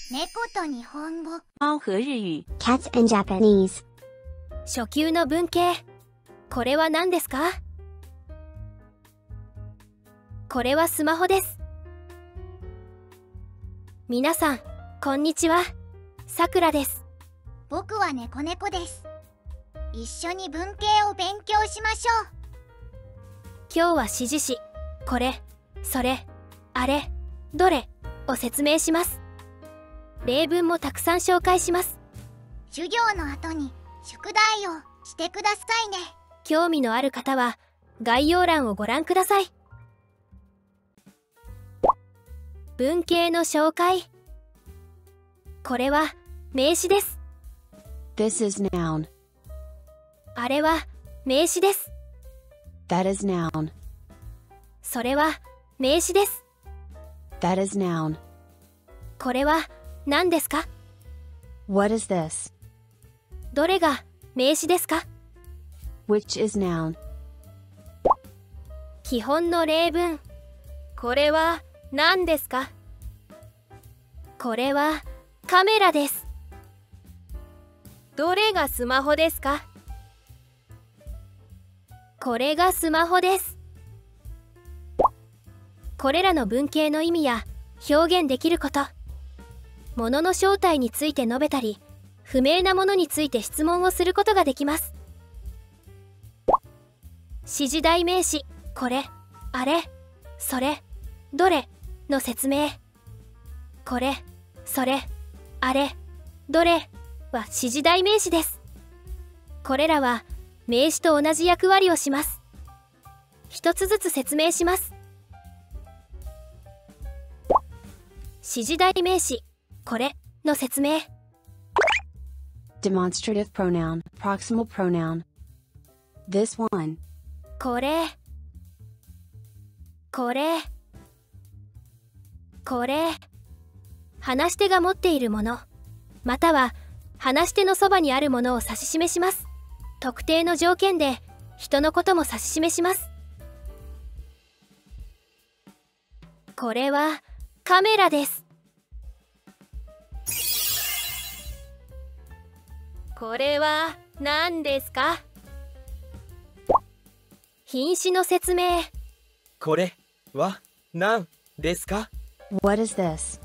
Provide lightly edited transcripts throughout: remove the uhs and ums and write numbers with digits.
猫と日本語。 猫和日语。 Cat in Japanese. 初級の文系。これは何ですか？これはスマホです。皆さん、こんにちは。さくらです。 僕は猫猫です。一緒に文系を勉強しましょう。 今日は指示詞、これ、それ、あれ、どれを説明します。例文もたくさん紹介します。 授業の後に宿題をしてくださいね。 興味のある方は概要欄をご覧ください。文系の紹介。これは名詞です。 This is noun. あれは名詞です。 That is noun. それは名詞です。 That is noun. これは何ですか？ What is this? どれが名詞ですか？ Which is noun? 基本の例文。これは何ですか？これはカメラです。どれがスマホですか？これがスマホです。これらの文系の意味や表現できること、ものの正体について述べたり、不明なものについて質問をすることができます。指示代名詞、これ、あれ、それ、どれの説明。これ、それ、あれ、どれは指示代名詞です。これらは名詞と同じ役割をします。一つずつ説明します。指示代名詞、これの説明。 Demonstrative pronoun, proximal pronoun. This one. これ、これ、これ。話し手が持っているもの、または話し手のそばにあるものを指し示します。特定の条件で人のことも指し示します。これはカメラです。これは何ですか？品詞の説明。 これは何ですか？ What is this?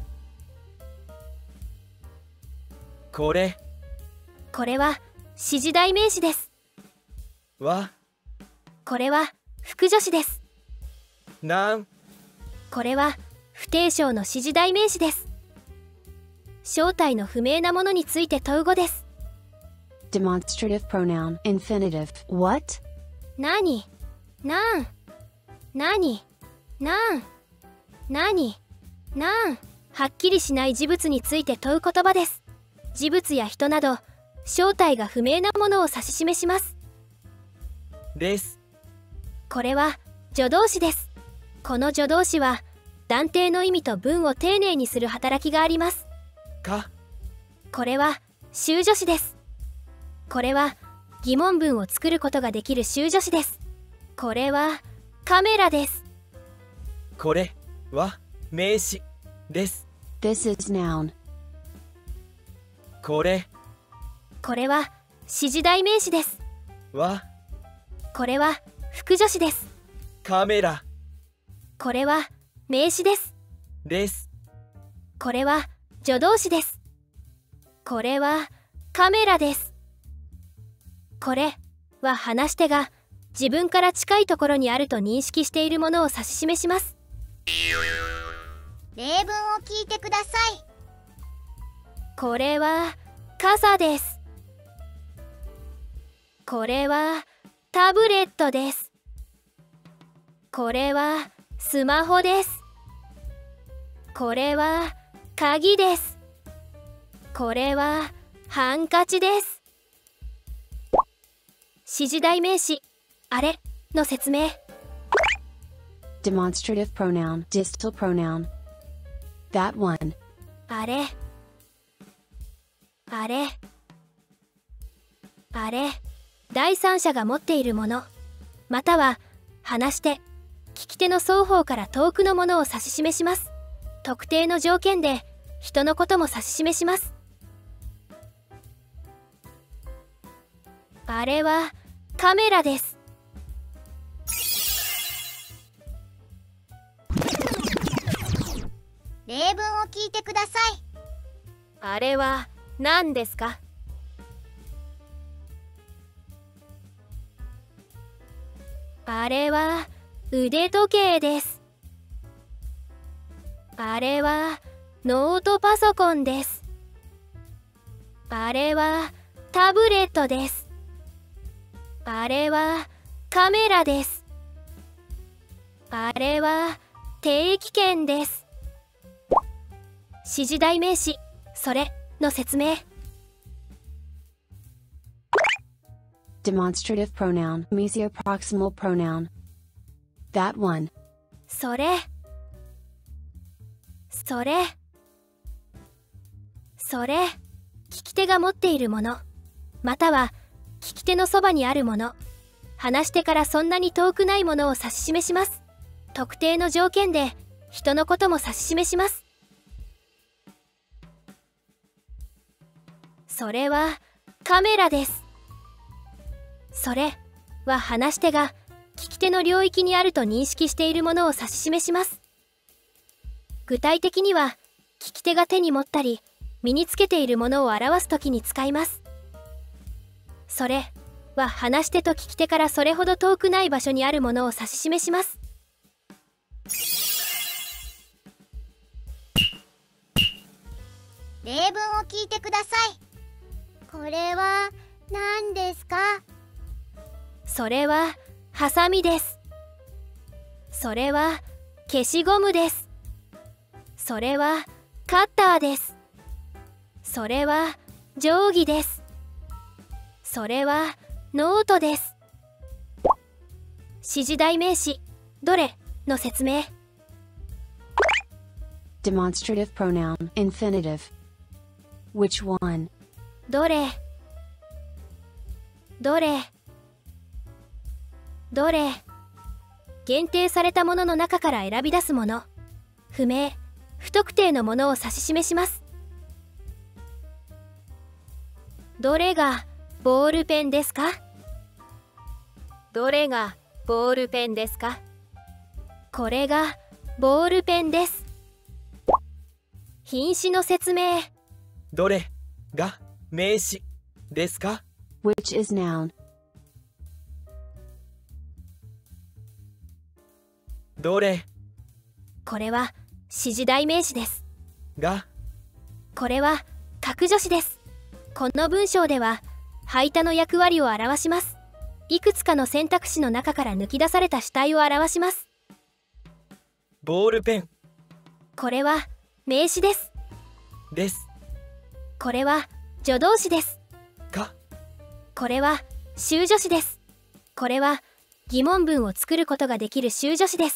これこれは指示代名詞です。 はこれは副助詞です。 何これは不定称の指示代名詞です。正体の不明なものについて問う語です。 Demonstrative pronoun, infinitive. What? 何？なん？何？なん？何？なん？はっきりしない事物について問う言葉です。事物や人など正体が不明なものを指し示します。 です。 これは助動詞です。この助動詞は断定の意味と文を丁寧にする働きがあります。 かこれは修助詞です。これは疑問文を作ることができる修助詞です。これはカメラです。 これは名詞です。 This is noun. これこれは指示代名詞です。 はこれは副助詞です。 カメラこれは名詞です。 です。 これは助動詞です。これはカメラです。これは話し手が自分から近いところにあると認識しているものを指し示します。 例文を聞いてください。 これは傘です。これはタブレットです。これはスマホです。これは鍵です。これはハンカチです。指示代名詞、あれの説明。 Demonstrative pronoun, distal pronoun. That one. あれ、あれ、あれ。第三者が持っているもの、または話し手、聞き手の双方から遠くのものを指し示します。特定の条件で人のことも指し示します。あれはカメラです。 例文を聞いてください。 あれは何ですか？あれは腕時計です。あれはノートパソコンです。あれはタブレットです。あれはカメラです。あれは定期券です。指示代名詞それの説明。 Demonstrative pronoun, mesio-proximal pronoun. That one. それそれそれ、聞き手が持っているもの、または聞き手のそばにあるもの、話し手からそんなに遠くないものを指し示します。特定の条件で人のことも指し示します。それはカメラです。それは話し手が聞き手の領域にあると認識しているものを指し示します。具体的には聞き手が手に持ったり身につけているものを表すときに使います。それは話し手と聞き手からそれほど遠くない場所にあるものを指し示します。 例文を聞いてください。これは何ですか？ それはハサミです。それは消しゴムです。それはカッターです。それは定規です。それはノートです。指示代名詞どれの説明。 Demonstrative pronoun, infinitive. Which one? どれどれどれ。限定されたものの中から選び出すもの、不明不特定のものを指し示します。どれがボールペンですか？どれがボールペンですか？これがボールペンです。品詞の説明。 どれが名詞ですか？ Which is noun. どれこれは指示代名詞です。 がこれは格助詞です。この文章では排他の役割を表します。いくつかの選択肢の中から抜き出された主体を表します。 ボールペンこれは名詞です。 です。 これは助動詞です。 かこれは修助詞です。これは疑問文を作ることができる修助詞です。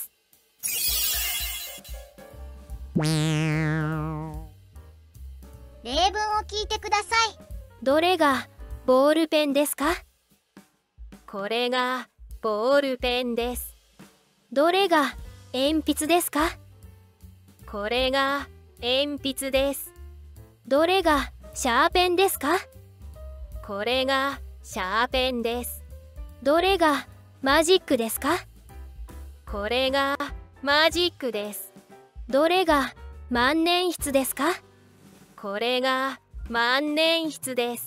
例文を聞いてください。 どれがボールペンですか？これがボールペンです。どれが鉛筆ですか？これが鉛筆です。どれがシャーペンですか？これがシャーペンです。どれがマジックですか？これがマジックです。どれが万年筆ですか？これが万年筆です。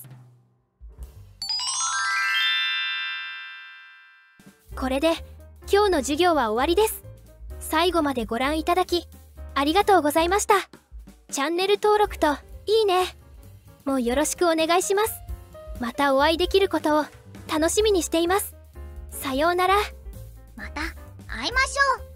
これで今日の授業は終わりです。最後までご覧いただきありがとうございました。チャンネル登録といいねもうよろしくお願いします。またお会いできることを楽しみにしています。さようなら。 また会いましょう。